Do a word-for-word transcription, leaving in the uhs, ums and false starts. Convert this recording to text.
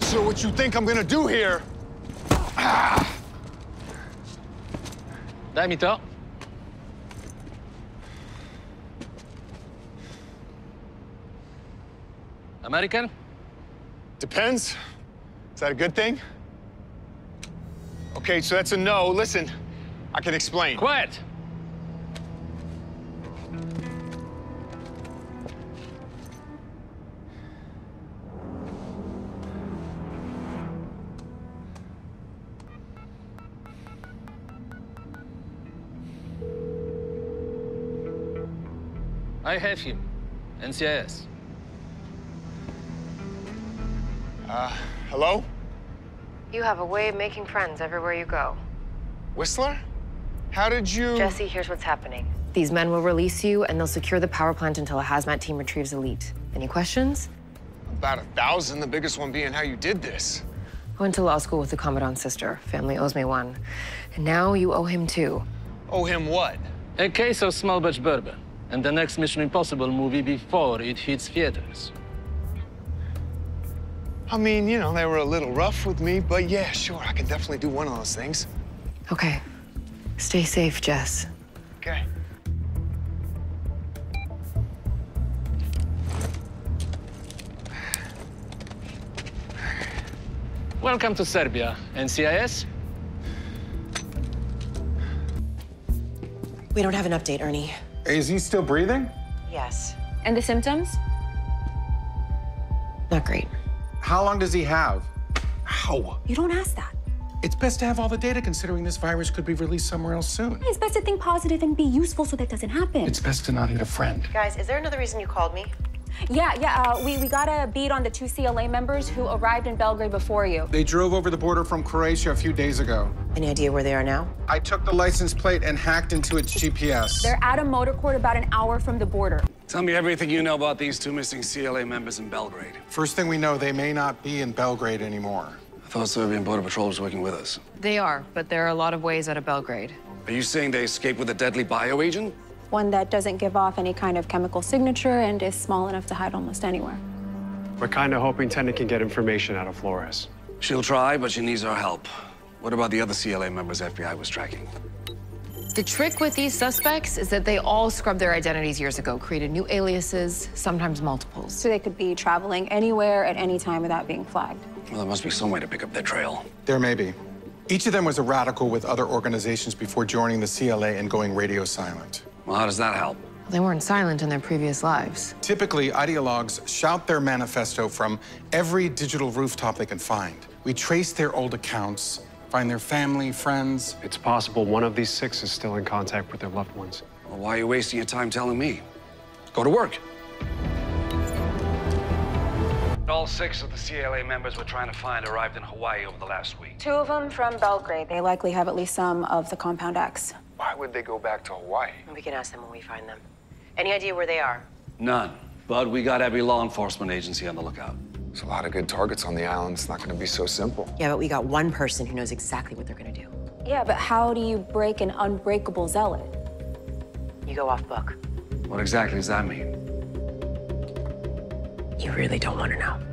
sure what you think I'm gonna do here. Ah. Dai mi to. American? Depends. Is that a good thing? Okay, so that's a no. Listen, I can explain. Quiet! I have him. N C I S. Uh, hello? You have a way of making friends everywhere you go. Whistler? How did you... Jesse, here's what's happening. These men will release you, and they'll secure the power plant until a hazmat team retrieves Elite. Any questions? About a thousand, the biggest one being how you did this. I went to law school with the Commandant's sister. Family owes me one. And now you owe him two. Owe him what? A case of small batch bourbon, and the next Mission Impossible movie before it hits theaters. I mean, you know, they were a little rough with me, but yeah, sure, I can definitely do one of those things. Okay. Stay safe, Jess. Okay. Welcome to Serbia, N C I S. We don't have an update, Ernie. Is he still breathing? Yes. And the symptoms? Not great. How long does he have? How? You don't ask that. It's best to have all the data considering this virus could be released somewhere else soon. It's best to think positive and be useful so that doesn't happen. It's best to not hit a friend. Guys, is there another reason you called me? Yeah, yeah, uh, we, we got a beat on the two C L A members who arrived in Belgrade before you. They drove over the border from Croatia a few days ago. Any idea where they are now? I took the license plate and hacked into its G P S. They're at a motor court about an hour from the border. Tell me everything you know about these two missing C L A members in Belgrade. First thing we know, they may not be in Belgrade anymore. I thought Serbian Border Patrol was working with us. They are, but there are a lot of ways out of Belgrade. Are you saying they escaped with a deadly bioagent? One that doesn't give off any kind of chemical signature and is small enough to hide almost anywhere. We're kind of hoping Tennant can get information out of Flores. She'll try, but she needs our help. What about the other C L A members F B I was tracking? The trick with these suspects is that they all scrubbed their identities years ago, created new aliases, sometimes multiples. So they could be traveling anywhere at any time without being flagged. Well, there must be some way to pick up their trail. There may be. Each of them was a radical with other organizations before joining the C L A and going radio silent. Well, how does that help? They weren't silent in their previous lives. Typically, ideologues shout their manifesto from every digital rooftop they can find. We trace their old accounts, find their family, friends. It's possible one of these six is still in contact with their loved ones. Well, why are you wasting your time telling me? Go to work. All six of the C L A members we're trying to find arrived in Hawaii over the last week. Two of them from Belgrade. They likely have at least some of the Compound X. Why would they go back to Hawaii? We can ask them when we find them. Any idea where they are? None. But we got every law enforcement agency on the lookout. There's a lot of good targets on the island. It's not gonna be so simple. Yeah, but we got one person who knows exactly what they're gonna do. Yeah, but how do you break an unbreakable zealot? You go off book. What exactly does that mean? You really don't want to know.